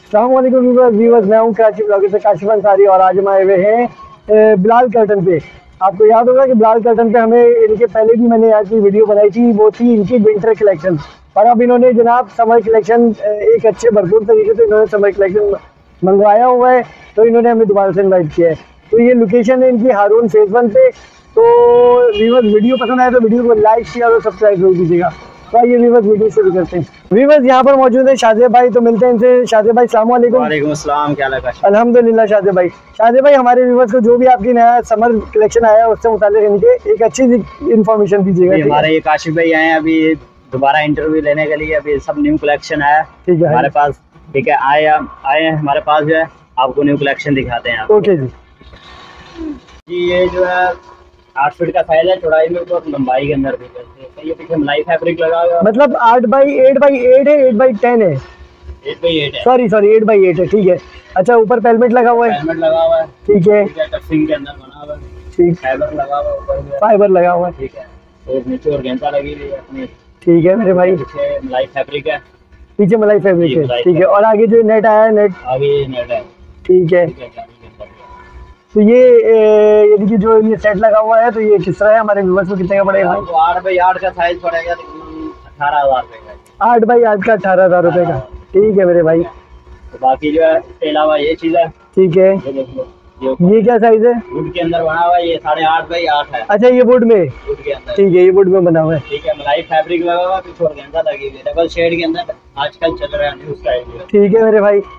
अस्सलाम वालेकुम व्यूअर्स, मैं हूँ कराची ब्लॉगर से काशिफ अंसारी और आज हम आए हुए हैं बिलाल कर्टन पे। आपको याद होगा कि बिलाल कर्टन पे हमें इनके पहले भी मैंने आज की वीडियो बनाई थी, वो थी इनकी विंटर कलेक्शन। और अब इन्होंने जनाब समर कलेक्शन एक अच्छे भरपूर तरीके से इन्होंने समर कलेक्शन मंगवाया हुआ है, तो इन्होंने हमें दोबारा से इन्वाइट किया है। तो ये लोकेशन है इनकी हारून फेज 1 पे। तो व्यूअर्स, वीडियो पसंद आए तो वीडियो को लाइक शेयर और सब्सक्राइब जरूर कीजिएगा। तो आइए व्यूअर्स, वीडियो शुरू करते हैं। व्यूअर्स, यहाँ पर मौजूद है शाहजेब भाई, तो मिलते हैं इनसे। शाहजेब भाई अस्सलाम वालेकुम। वालेकुम अस्सलाम, क्या लगा? अल्हम्दुलिल्लाह। शाहजेब भाई हमारे व्यूअर्स को जो भी आपकी नया समर कलेक्शन आया है उससे मुताल्लिक इनके एक अच्छी इन्फॉर्मेशन दीजिएगा। हमारे ये काशिफ भाई आए हैं अभी दोबारा इंटरव्यू लेने के लिए। अभी सब न्यू कलेक्शन आया ठीक है हमारे पास। ठीक है, आए हैं हमारे पास जो है, आपको न्यू कलेक्शन दिखाते हैं। ओके जी। ये जो है 8 फीट का साइज है, चौड़ाई में और लंबाई के अंदर भी। ये पीछे मलाई फैब्रिक लगा हुआ है, मतलब 8x8 है, 8x10 है, 8x8 है। सॉरी 8x8 है, ठीक है। अच्छा, ऊपर पेलमेट लगा हुआ है, हेलमेट लगा हुआ है, ठीक है। टफिंग के अंदर बना हुआ है, ठीक, फाइबर लगा हुआ है, ऊपर फाइबर लगा हुआ है, ठीक है। और नीचे और गेंदा लगी हुई है अपनी, ठीक है मेरे भाई। पीछे मलाई फैब्रिक है, पीछे मलाई फैब्रिक है, ठीक है। और आगे जो नेट आया है, नेट आगे नेट है, ठीक है। तो ये यानी कि जो ये सेट लगा हुआ है, तो ये किस तरह है, हमारे व्यूअर्स को कितने का पड़ेगा? 8x8 का साइज पड़ेगा 18,000 रुपए का। 8x8 का 18,000 रुपए का, ठीक है मेरे भाई। तो बाकी जो है इसके अलावा ये चीज है, ठीक है। ये देखो, ये क्या साइज है? वुड के अंदर बना हुआ है, ये 8.5x8 है। अच्छा, ये वुड में, वुड के अंदर, ठीक है, ये वुड में बना हुआ है, ठीक है। मलाई फैब्रिक लगा हुआ है, पीछे और गेंदा लगी हुई है, डबल शेड के अंदर आजकल चल रहा है न्यू स्टाइल। ठीक है मेरे भाई।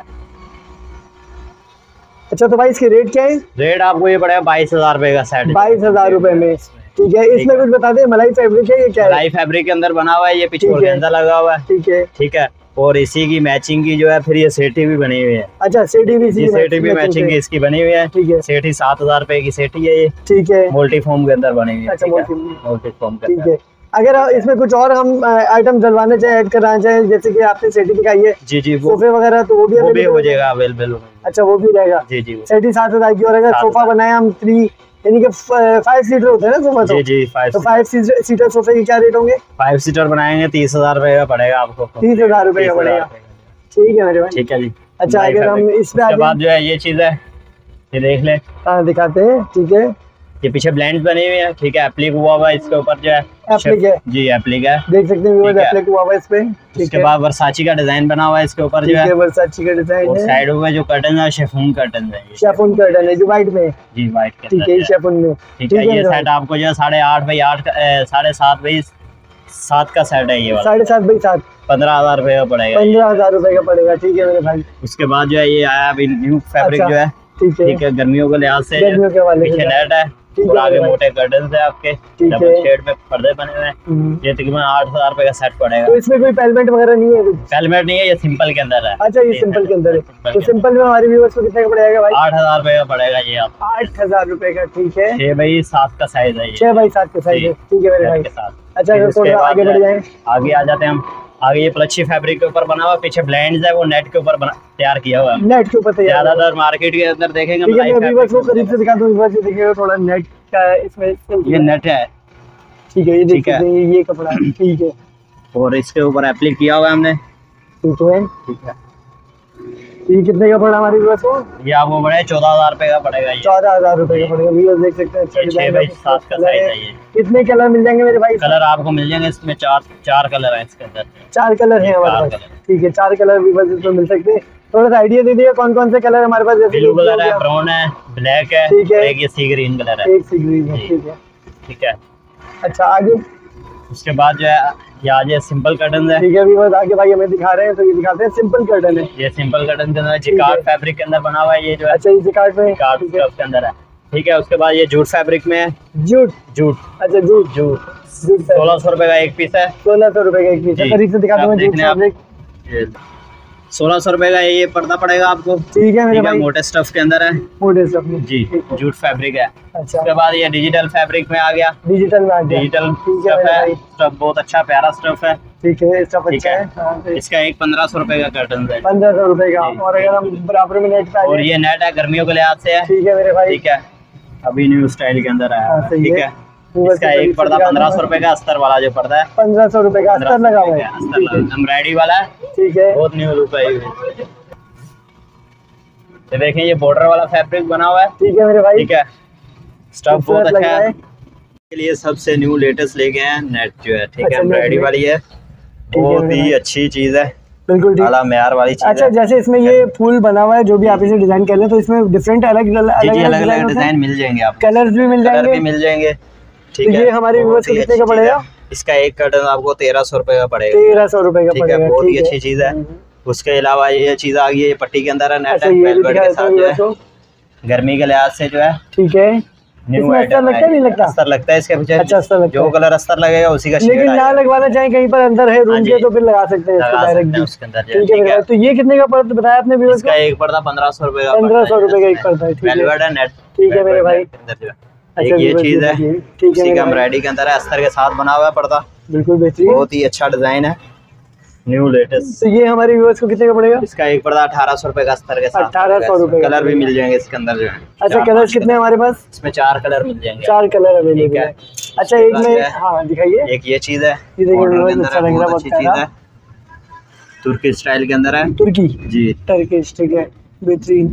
अच्छा, तो भाई इसके रेट क्या है? रेट आपको ये पड़ेगा 22,000 रुपए का सेट। 22,000 रुपए में, ठीक है। इसमें कुछ बता दे, मलाई फैब्रिक है, ये क्या है? मलाई फैब्रिक के अंदर बना हुआ है, ये पीछे और गेंदा लगा हुआ है, ठीक है, ठीक है। और इसी की मैचिंग की जो है फिर ये सेठी भी बनी हुई है। अच्छा, सेठी भी, सेठी भी मैचिंग इसकी बनी हुई है, ठीक है। सेठी 7,000 रुपए की सेठी है ये, ठीक है। मोल्टी फॉर्म के अंदर बनी हुई है। अच्छा, मोल्टी फॉर्म के ठीक अंदर। है। अगर इसमें कुछ और हम आइटम डलवाने चाहे, ऐड कराना चाहे, जैसे कि आपने सेठी दिखाई है, जी वो सोफे वगैरह, तो वो भी हो जाएगा अवेलेबल। अच्छा, वो भी रहेगा, जी सेठी 7,000 की। और अगर सोफा बनाए हम 3 यानी कि 5 सीटर होते हैं ना सोफा, जी 5 सीटर सोफे के क्या रेट होंगे? 5 सीटर बनाएंगे 30,000 रुपए का पड़ेगा आपको। 30,000 रुपए का पड़ेगा, ठीक है मेरे भाई। ठीक है जी। अच्छा, अगर हम इस पे बाद जो है ये चीज है, ये देख ले, हाँ दिखाते हैं, ठीक है। ये पीछे ब्लेंड बनी हुई है, ठीक है। एप्लिक हुआ हुआ है इसके ऊपर जो है, एप्लिक है जी, एप्लिक है, देख सकते हैं, एप्लिक हुआ हुआ है इस पे। इसके बाद वर्साची का डिजाइन बना हुआ है इसके ऊपर जो है, वर्साची का डिजाइन है। साइड में जो कर्टन है शिफॉन कर्टन है, शिफॉन कर्टन है जो व्हाइट में, जी व्हाइट के ठीक है, शिफॉन में, ठीक है। ये सेट आपको जो है 8.5x8 का 7.5x7 का सेट है, ये वाला 7.5x7 15,000 रुपए का पड़ेगा। 15,000 रुपए का पड़ेगा, ठीक है मेरे भाई। उसके बाद जो है ये आया अभी न्यू फैब्रिक जो है, ठीक है। गर्मियों के लिहाज से गर्मियों के वाले पीछे नेट है और आगे मोटे कर्टन्स है आपके, डबल शेड में पर्दे बने हुए हैं। ये तकरीबन 8,000 रुपए का सेट पड़ेगा। तो इसमें कोई पेलमेंट वगैरह नहीं है? पेलमेट नहीं है, ये सिंपल के अंदर है। अच्छा, ये सिंपल के अंदर है। तो सिंपल में हमारे व्यूअर्स को कितने का पड़ेगा भाई? 8,000 रुपए का पड़ेगा ये आप। 8,000 रुपए का, ठीक है। 6x7 का साइज है, 6x7 का साइज है, ठीक है मेरे भाई। अच्छा, अगर थोड़ा आगे बढ़ जाए, आगे आ जाते हैं हम। आगे ये प्लच्छी फैब्रिक के ऊपर बना हुआ, पीछे ब्लेंड्स है, वो नेट के ऊपर तैयार किया हुआ है, नेट के ऊपर तैयार। ज्यादातर मार्केट के अंदर देखेंगे। ठीक है, मैं व्यूअर्स को करीब से दिखा दूं, व्यूअर्स देखिएगा थोड़ा नेट का इसमें, ये नेट है, ठीक है। ये देख सकते हैं, ये कपड़ा है, ठीक है। और इसके ऊपर एप्लिक किया हुआ है हमने, ठीक है, ठीक है। ये कितने का पड़ा हमारे व्यूअर्स को? ये आपको पड़ेगा 14,000 रुपए का पड़ेगा। 14,000 रुपए का पड़ेगा। व्यूअर्स देख सकते हैं, अच्छा डिजाइन है, 6x7 का साइज है ये। कितने कलर मिल जाएंगे मेरे भाई? कलर आपको मिल जाएंगे इसमें 4 कलर है इसके अंदर। 4 कलर है हमारे पास, ठीक है। 4 कलर व्यूअर्स इसमें मिल सकते हैं। थोड़ा सा आइडिया दे दिए कौन कौन से कलर हमारे पास? जैसे ब्लू कलर है, ब्राउन है, ब्लैक है, ठीक है। एक ये सी ग्रीन कलर है, एक सी ग्रीन है, ठीक है, ठीक है। अच्छा, आगे उसके बाद जो है ये आज सिंपल कर्टन है, ठीक है। व्यूअर्स आगे भाई हमें दिखा रहे हैं, तो ये दिखाते हैं सिंपल कर्टन है। ये सिंपल कर्टन के अंदर जिकार्ड फैब्रिक के अंदर बना हुआ है ये जो है। अच्छा, ये जिकार्ड में, जिकार्ड के अंदर है, ठीक है। उसके बाद ये जूट फैब्रिक में है, जूट, अच्छा जूट 1600 रुपए का एक पीस है। 1600 रुपए का एक पीस है। करीब से दिखाते हैं जूट फैब्रिक, 1600 रुपए का ये पर्दा पड़ेगा आपको, ठीक है मेरे भाई। मोटे स्टफ के अंदर है, मोटे स्टफ में, जी, जूट फैब्रिक है। अच्छा, उसके बाद ये डिजिटल फैब्रिक में आ गया, डिजिटल में आ गया, डिजिटल स्टफ है, स्टफ बहुत अच्छा प्यारा स्टफ है, ठीक है। स्टफ अच्छा है। इसका एक 1500 रुपए का कर्टन है, 1500 रुपए का। और अगर हम बराबर में नेट, और ये नेट है गर्मियों के लिहाज से है, ठीक है मेरे भाई, ठीक है। अभी न्यू स्टाइल के अंदर आया, ठीक है। इसका एक पर्दा 1500 रुपए का अस्तर वाला जो पर्दा है, 1500 रुपए का अस्तर लगा हुआ है, एम्ब्रॉयडरी वाला है, ठीक है। बहुत न्यू लुक है। तो देखें ये बॉर्डर वाला फैब्रिक बना हुआ है। ठीक है मेरे भाई। ठीक है, स्टफ बहुत खूबसूरत लग अच्छा रहा है। के लिए सबसे न्यू लेटेस्ट लेके हैं नेट जो है। ठीक है, अच्छा, एम्ब्रॉयडरी नेट वाली है, बहुत ही अच्छी चीज है, बिल्कुल ठीक। आला मेयार वाली चीज अच्छा है। जैसे इसमें ये फूल बना हुआ है जो भी आप इसे डिजाइन कर लें तो इसमें डिफरेंट अलग अलग डिजाइन मिल जाएंगे आपको, कलर्स भी मिल कलर भी जाएंगे। मिल जाएंगे। ठीक तो है, ये हमारे व्यूअर्स को कितने का पड़ेगा? इसका एक कर्टन आपको 1300 रुपए का पड़ेगा। 1300 रुपए का ठीक पड़ेगा। है, बहुत ही अच्छी चीज है। उसके अलावा ये चीज आ गई है, ये पट्टी के अंदर है, नेट अच्छा है, ये भी वेलवेट दिखा के देता साथ हूँ जो है, व्यूअर्स को। गर्मी के लिहाज से जो है ठीक है, न्यू इसमें अस्तर लगता है नहीं लगता? अस्तर लगता है इसके पीछे। अच्छा अस्तर लगता जो है, कलर अस्तर लगेगा उसी का शेड लेकिन ना आएगा। लगवाना चाहे कहीं पर अंदर है रूम के तो फिर लगा सकते हैं इसको लगा डायरेक्ट सकते भी। हैं उसके अंदर जो है। ठीक है मेरे भाई। तो ये कितने का पड़ता बताया आपने व्यूअर्स को? इसका एक पड़ता 1500 रुपए का, 1500 रुपए का एक पड़ता है। ठीक है, वेलवेट है, नेट। ठीक है मेरे भाई। एक ये चीज है, ठीक इसी है का एम्ब्रॉयडरी के अंदर है, अस्तर के साथ बना हुआ है पर्दा, बिल्कुल बेहतरीन, बहुत ही अच्छा डिजाइन है, न्यू लेटेस्ट। तो ये हमारे व्यूअर्स को कितने का पड़ेगा? इसका एक पर्दा 1800 रुपए का अस्तर के साथ। 1800 रुपए। कलर भी मिल जाएंगे इसके अंदर जो है। अच्छा कलर कितने हमारे पास? इसमें 4 कलर मिल जाएंगे, 4 कलर अवेलेबल है। अच्छा एक में हाँ दिखाइए। एक ये चीज है, ये देखिए बॉर्डर के व्यूअर्स, अंदर अच्छा है, लग रहा बहुत है, अच्छी चीज है, तुर्की स्टाइल के अंदर है। तुर्की जी, टर्किश। ठीक है, बेहतरीन।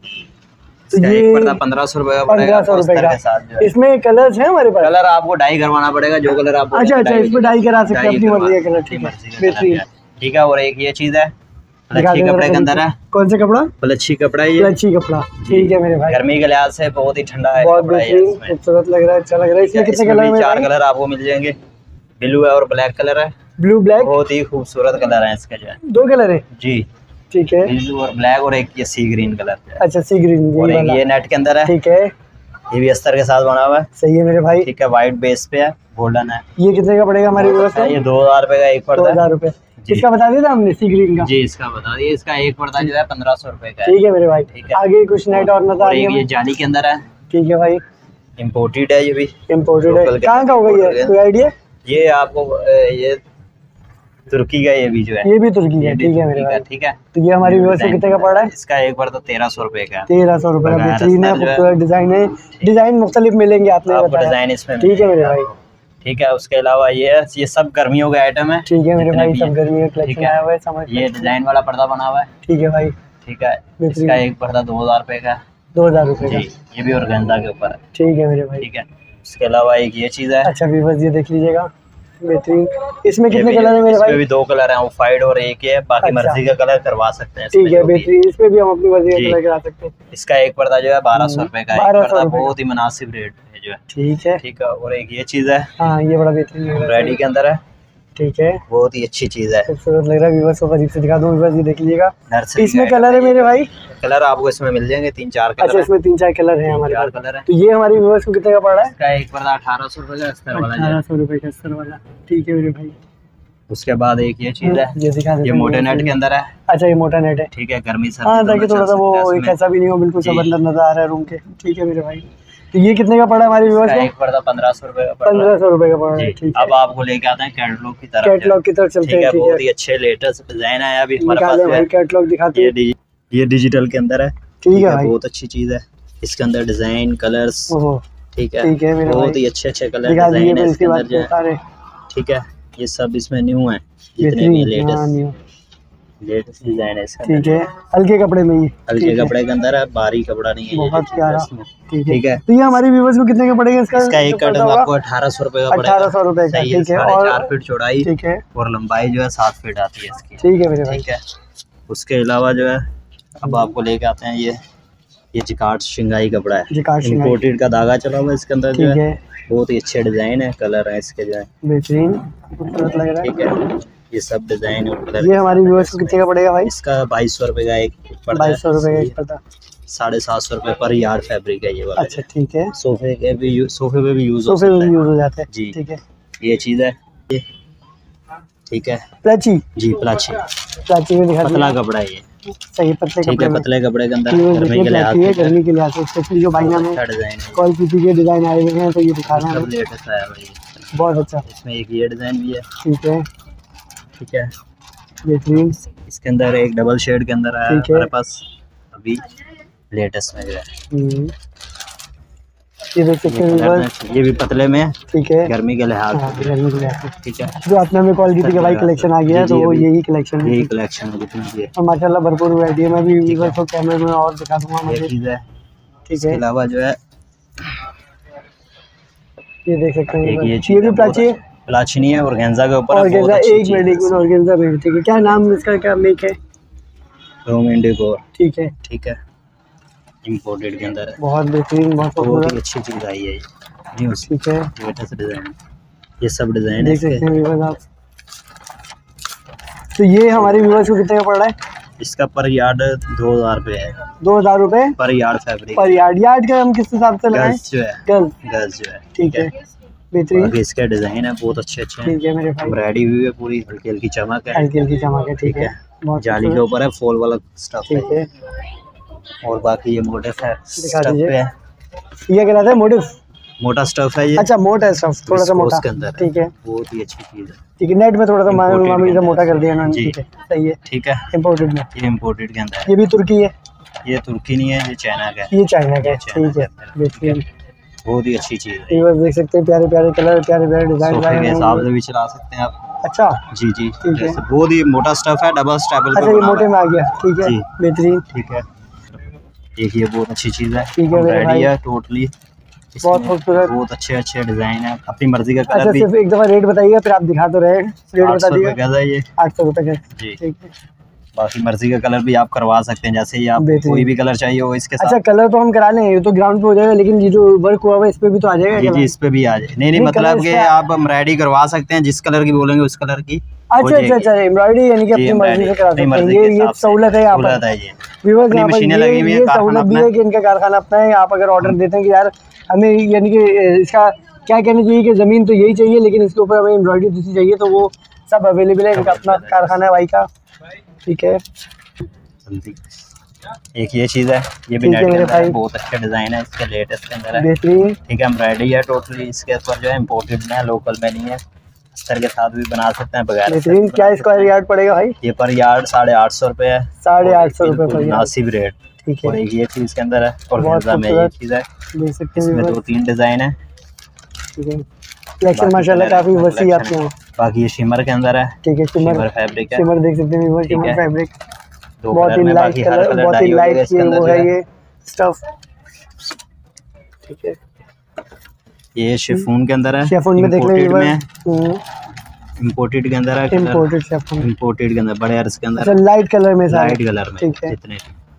तो इसका ये एक पर्दा 1500 रुपए का पड़ेगा, 1500 रुपए अस्तर का। के साथ जो है। इसमें कलर्स हैं हमारे पास? कलर आपको डाई करवाना पड़ेगा, जो कलर आप अच्छा अच्छा, इसमें डाई करा सकते हैं अपनी मर्जी का कलर। ठीक है, बेहतरीन। ठीक है, और एक ये चीज है, दिखा प्लच्छी देना कपड़े के जरा अंदर है। कौन सा कपड़ा? प्लच्छी कपड़ा है ये, प्लच्छी कपड़ा। ठीक है मेरे भाई, गर्मी के लिहाज से बहुत ही ठंडा है, बहुत कपड़ा है बेहतरीन, इसमें। खूबसूरत लग रहा है, अच्छा लग रहा है। इसमें कितने इसमें कलर भी हैं? 4 कलर आपको मिल जाएंगे, ब्लू है और ब्लैक कलर है, ब्लू ब्लैक, बहुत ही खूबसूरत कलर है इसका जो है। 2 कलर है। जी, ठीक है, ब्लू और ब्लैक, और एक ये सी ग्रीन कलर है। अच्छा सी ग्रीन और एक ये नेट के अंदर है। ठीक है, ये भी अस्तर के साथ बना हुआ है। सही है मेरे भाई। ठीक है, व्हाइट बेस पे है, गोल्डन है। ये कितने का पड़ेगा हमारे व्यूअर्स को? ये 2000 रुपए का एक पर्दा है। 2000 रुपए। जी। इसका बता दिया था हमने सी ग्रीन का। जी, इसका बता दिए, इसका एक पर्दा जो है 1500 रुपए का है। ठीक है मेरे भाई। ठीक है। आगे कुछ नेट और नजर आ और रही एक ये है? जाली के अंदर है, ठीक है भाई, इम्पोर्टेड है, ये भी इम्पोर्टेड है। लोकल के कहाँ का होगा ये, imported है। कोई आइडिया? ये आपको ये तुर्की का, ये भी जो है, ये भी तुर्की ये है। भी ठीक है तुर्की मेरे का। भाई। ठीक है, तो ये हमारी व्यूअर्स को कितने का पड़ रहा है? इसका एक पर्दा 1300 रुपए का है। 1300 रुपए का, बगैर बेहतरीन है, अस्तर जो है। खूबसूरत डिजाइन है, डिजाइन मुख्तलिफ मिलेंगे आपने आपको बताया। डिजाइन इसमें ठीक है मेरे मिलेगा भाई। आपको। ठीक है, उसके अलावा ये सब गर्मियों के आइटम है। ठीक है मेरे जितने भाई, भी सब हैं। गर्मी का ठीक कलेक्शन है। आया हुआ है, समझ ये डिजाइन वाला पर्दा बना हुआ है। ठीक है भाई, ठीक है, बेहतरीन। इसका एक पर्दा 2000 रुपए का है। 2000 रुपए का। जी, ये भी ऑर्गेन्जा के ऊपर है। ठीक है मेरे भाई। ठीक है, उसके अलावा एक ये चीज है। अच्छा व्यूअर्स ये देख लीजिएगा, बेहतरीन। इसमें ये कितने भी कलर है मेरे इसमें भाई? भी 2 कलर हैं, ऑफ-वाइट और एक ये, बाकी अच्छा। मर्जी का कलर करवा सकते हैं इसमें ठीक है जो भी। बेहतरीन, इसमें भी हम अपनी मर्जी का जी। कलर करा सकते हैं। इसका एक पर्दा जो है 1200 रुपए का है। 1200 एक पर्दा रुपए का। बहुत ही मुनासिब रेट है जो है। ठीक है। ठीक है, और एक ये चीज है, हाँ ये बड़ा बेहतरीन लग रहा है। रेडी के अंदर है, ठीक है, बहुत ही अच्छी चीज है। खूबसूरत लग रहा है। व्यूअर्स को करीब से दिखा दूं, व्यूअर्स ये देख लीजिएगा। नर्सरी इसमें का कलर है मेरे भाई? कलर आपको इसमें मिल जाएंगे 3-4 अच्छा कलर। इसमें 3-4 कलर हैं हमारे 4 पास। कलर है। तो ये हमारी व्यूअर्स को कितने का पड़ रहा है? इसका एक पर्दा 1800 रुपए का अस्तर वाला जो है। 1800 रुपए का अस्तर वाला। ठीक है मेरे भाई। उसके बाद एक ये चीज है, ये दिखा देते ये हैं मोटे व्यूअर्स नेट को। के अंदर है। अच्छा ये मोटा नेट है। ठीक है, गर्मी सर्दी हाँ दोनों ताकि थोड़ा चल सा वो सकता है एक इसमें। ऐसा भी नहीं हो, बिल्कुल सब जी। अंदर नजर आ रहा है रूम के। ठीक है मेरे भाई। तो ये कितने का पड़ा है हमारी व्यूअर्स इसका को? एक पर्दा 1500 रुपए का पड़ रहा है। 1500 रुपए का पड़ रहा है। जी। ठीक है, अब आपको लेके आते हैं कैटलॉग की तरफ। कैटलॉग की तरफ चलते ठीक है, हैं। ठीक बहुत है, ही अच्छे लेटेस्ट डिजाइन है अभी हमारे पास निकाले जो भाई है। कैटलॉग दिखाते हैं। ये डिजिटल के अंदर है। ठीक है भाई। बहुत अच्छी चीज है, इसके अंदर डिजाइन कलर्स। ओहो ठीक है, ठीक है मेरे बहुत भाई। ही अच्छे कलर दिखा दीजिए डिजाइन है फिर इसके इसके अंदर बाद जो है। सारे। ठीक है, ये सब इसमें न्यू है, जितने भी बेहतरीन, हाँ, न्यू। लेटेस्ट डिजाइन है इसका। ठीक है, हल्के कपड़े में ये। हल्के ठीक है, कपड़े के अंदर है, भारी कपड़ा नहीं है। ये बहुत जो चीज़ है प्यारा। इसमें। ठीक है। है, तो ये हमारी व्यूअर्स को कितने का पड़ेगा इसका? इसका एक जो कर्टन होगा? आपको 1800 रुपए का पड़ेगा। 1800 रुपए का। सही है, ठीक है, 4.5 और फीट चौड़ाई ठीक है, और लंबाई जो है 7 फीट आती है इसकी। ठीक है मेरे भाई। ठीक है, उसके अलावा जो है अब आपको लेके आते हैं ये जिकार्ड शिंगाई कपड़ा है। Jacquard Shanghai. इम्पोर्टेड का धागा चला हुआ है इसके अंदर जो ठीक है। है, बहुत ही अच्छे डिजाइन है, कलर है इसके जो है। बेहतरीन, खूबसूरत लग रहा है। ठीक है, ये सब डिजाइन और कलर। ये हमारी व्यूअर्स को कितने का पड़ेगा भाई? इसका 2200 रुपए का एक पर्दा है। 2200 रुपए का एक पर्दा। 750 रुपए पर यार्ड फैब्रिक है ये वाला। अच्छा ठीक है, सोफे पे भी यूज सोफे में भी यूज हो जाते हैं। जी। ठीक है, ये चीज है ये। ठीक है, प्लाची। जी, प्लाची प्लाची में दिखा पतला दीजिए। कपड़ा है ये। सही पतले ठीक कपड़े है, में। पतले कपड़े के अंदर ये गर्मी देखिए के लिहाज प्लाची है, से गर्मी के लिहाज से स्पेशली जो भाईना में अच्छा डिजाइन है। कॉल पीपी के डिजाइन आए हुए हैं तो ये दिखा रहे हैं सब हमें। लेटेस्ट आया भाई, बहुत अच्छा। इसमें एक ये डिजाइन भी है। ठीक है, ठीक है, बेहतरीन। इसके अंदर एक डबल शेड के अंदर आया ठीक है। हमारे पास अभी लेटेस्ट में जो है। ये देख सकते हैं व्यूअर्स, ये भी पतले में है, ठीक है, गर्मी के लिहाज हाँ, से। गर्मी के लिए ठीक है, जो अपने में क्वालिटी का भाई कलेक्शन आ गया है, तो वो यही कलेक्शन है, यही कलेक्शन है जितनी भी है। और माशाल्लाह भरपूर वैरायटी है। मैं भी व्यूअर्स को कैमरे में और दिखा दूंगा ये मुझे, चीज़ है। ठीक इसके है, अलावा जो है ये देख सकते हैं एक ये ये चीज़ भी प्लाची है, प्लाचिनी है, ऑर्गेन्जा के ऊपर है, बहुत ऑर्गेन्जा, अच्छी एक चीज़ मिनट है। ऑर्गेन्जा भी, ठीक है, क्या नाम इसका, क्या मेक है, रोम इंडिगो, ठीक है, ठीक है, इम्पोर्टेड के अंदर है, बहुत बेहतरीन, बहुत बहुत खूबसूरत, ही अच्छी चीज़ आई है ये। न्यूज़ ठीक है, लेटेस्ट डिज़ाइन, ये सब डिज़ाइन है देख इसके। सकते हैं व्यूअर्स आप। तो ये हमारे व्यूअर्स को कितने का पड़ रहा है? इसका पर यार्ड 2000 रुपये है, 2000 रुपये per yard fabric, per yard. Yard का हम किस हिसाब से लगाएं? गज जो है, गज, गज जो है, ठीक है, बेहतरीन, बाकी इसके डिज़ाइन है बहुत अच्छे अच्छे हैं, ठीक है मेरे भाई, एम्ब्रॉयडरी हुई है पूरी, हल्की हल्की चमक है, हल्की हल्की चमक है, ठीक है, बहुत जाली के खूबसूरत, ऊपर है, फॉल वाला स्टफ है, ठीक है, और बाकी ये मोटिफ है, दिखा स्टफ दीजिए। पे है, ये क्या रहता है, मोटिव, मोटा स्टफ है ये, अच्छा मोटा है स्टफ, थोड़ा सा मोटा, विस्कोस के अंदर ठीक है, बहुत ही अच्छी चीज़ है, ठीक है, नेट में थोड़ा सा Imported मामूली के सा अंदर मोटा कर दिया इन्होंने, जी। ठीक है, सही है, ठीक है, इम्पोर्टेड में, ये इम्पोर्टेड के अंदर है, ये भी तुर्की है, ये तुर्की नहीं है, ये चाइना का है, ये चाइना का है, चाइना ठीक है, का है, बेहतरीन, बहुत ही अच्छी चीज़ है, ये बस देख सकते हैं, प्यारे प्यारे कलर, प्यारे प्यारे डिजाइन सोफे के हिसाब से भी चला सकते हैं आप, अच्छा, जी जी, ठीक है। जैसे बहुत ही मोटा स्टफ है, डबल स्टेबल अच्छा ये मोटे में आ गया, ठीक है, जी। बेहतरीन, ठीक है, एक ये बहुत अच्छी चीज़ है, ठीक है मेरे भाई, रेडी है टोटली, बहुत खूबसूरत, बहुत अच्छे अच्छे डिज़ाइन है, अपनी मर्जी का अच्छा कलर भी। सिर्फ एक दफ़ा रेट बताइएगा, फिर आप दिखा तो रहे हैं, रेट 800 बता रुपये दीजिए, गज है ये 800 रुपये का, जी, ठीक है, बाकी मर्जी का कलर भी आप करवा सकते हैं, जैसे ही आप बेहतरीन। कोई भी कलर चाहिए हो इसके अच्छा साथ। कलर तो हम करा लेंगे, ये तो ग्राउंड पे हो जाएगा, लेकिन ये जो वर्क हुआ हुआ है इस पे भी तो आ जाएगा जी कलर? जी, इस पे भी आ जाए, नहीं नहीं, मतलब कलर कि इसका- आप एम्ब्रॉयडरी करवा सकते हैं, जिस कलर की बोलेंगे उस कलर की हो अच्छा अच्छा जाएगी। अच्छा, एम्ब्रॉयडरी यानी कि जी, अपनी मर्जी से करा अपनी सकते हैं, मर्जी के ये हिसाब से सहूलत है यहाँ सहूलत पर, है ये, व्यूअर्स अपनी यहाँ पर मशीनें लगी हुई हैं, ये कारखाना सहूलत भी अपना है कि इनका कारखाना अपना है, आप अगर ऑर्डर देते हैं कि यार हमें यानी कि इसका क्या कहना चाहिए कि ज़मीन तो यही चाहिए, लेकिन इसके ऊपर हमें एम्ब्रॉयडरी दूसरी चाहिए, तो वो सब अवेलेबल है, इनका अपना कारखाना है भाई का, ठीक है, एक ये चीज़ है, ये भी ठीक है नेट के मेरे अंदर है, भाई। बहुत अच्छा डिज़ाइन है, इसके लेटेस्ट के अंदर है, बेहतरीन, ठीक है, एम्ब्रॉयडरी है टोटली, इसके ऊपर जो है इम्पोर्टेड में है, लोकल में नहीं है, अस्तर के साथ भी बना सकते हैं, बगैर अस्तर बेहतरीन, के क्या बना इसका सकते हैं। यार्ड पड़ेगा भाई? ये पर यार्ड 850 रुपये है, 850 रुपये बिल्कुल पर यार्ड, मुनासिब रेट, ठीक और है, एक ये चीज़ के अंदर है, और बहुत गेंजा में ये खूबसूरत। चीज़ है, देख सकते हैं इसमें व्यूअर्स, 2-3 डिज़ाइन है, ठीक है, कलेक्शन बाकी माशाल्लाह कलर काफ़ी है, वसी कलेक्शन आपके यहाँ, बाकी ये शिमर के अंदर है, ठीक है, शिमर शिमर फैब्रिक है, शिमर देख सकते हैं व्यूअर्स, ठीक शिमर है, फैब्रिक, 2 बहुत कलर ही में, लाइट बाकी हर कलर, कलर बहुत ही डाई हो जाएगा लाइट इसके ये अंदर वो जो है है। ये स्टफ, ठीक है, ये शिफॉन के अंदर है, शेफोन में देख ले इम्पोर्टेड में है, व्यूअर्स, इम्पोर्टेड के अंदर है, इम्पोर्टेड शेफोन, इम्पोर्टेड के अंदर बड़े अर्ज के अंदर अच्छा लाइट कलर में सारे, लाइट कलर में, ठीक है, इतने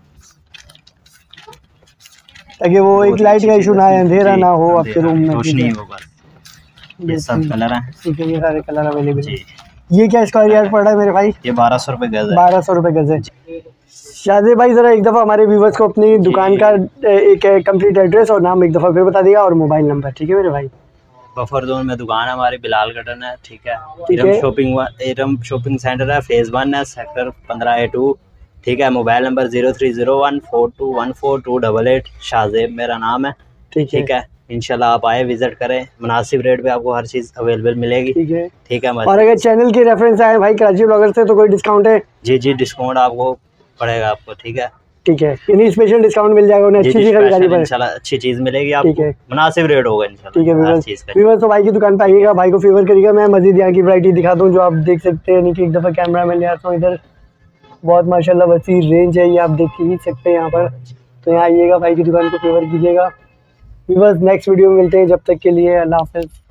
ताकि वो बहुत एक ही लाइट अच्छी का चीज़ इशू है ना आए, इसमें। अंधेरा जी, ना हो अंधेरा, आपके रूम में, ठीक रोशनी है, होगा, ये सब कलर हैं ठीक है, ये सारे कलर अवेलेबल है। जी। ये क्या स्क्वायर यार्ड पड़ रहा है मेरे भाई? ये 1200 रुपये गज है। 1200 रुपये गज है। शाहजेब भाई ज़रा एक दफ़ा हमारे व्यूवर्स को अपनी दुकान का एक कंप्लीट एड्रेस और नाम एक दफ़ा फिर बता दिया, और मोबाइल नंबर, ठीक है मेरे भाई? बफर जोन में दुकान है हमारी, बिलाल गार्डन है, ठीक है, ठीक है। इरम शॉपिंग सेंटर है, फेज़ 1 है, सेक्टर 15A2, ठीक है, मोबाइल नंबर 030142142888, शाहजेब मेरा नाम है, ठीक है, इंशाल्लाह आप आए, विजिट करें, मुनासिब रेट पे आपको हर चीज़ अवेलेबल मिलेगी, ठीक है, ठीक है। और अगर चैनल की रेफरेंस आए भाई कराची ब्लॉगर से तो कोई डिस्काउंट है? जी जी, डिस्काउंट आपको पड़ेगा आपको, ठीक है, ठीक है, यानी स्पेशल डिस्काउंट मिल जाएगा उन्हें, जी अच्छी जी, सी खरीदारी स्पेशल पर, इंशाल्लाह अच्छी चीज़ मिलेगी ठीक आपको, है, मुनासिब रेट होगा इंशाल्लाह, ठीक है हर चीज़ का। व्यूअर्स, तो भाई की दुकान पे आइएगा, भाई को फेवर करिएगा। मैं मजीद यहाँ की वैरायटी दिखा दूँ जो आप देख सकते हैं, यानी कि एक दफ़ा कैमरा में ले आता हूँ इधर, बहुत माशाल्लाह वसी रेंज है, ये आप देख ही सकते हैं यहाँ पर, तो यहाँ आइएगा, भाई की दुकान को फेवर कीजिएगा। व्यूअर्स नेक्स्ट वीडियो में मिलते हैं, जब तक के लिए अल्लाह हाफ़िज़।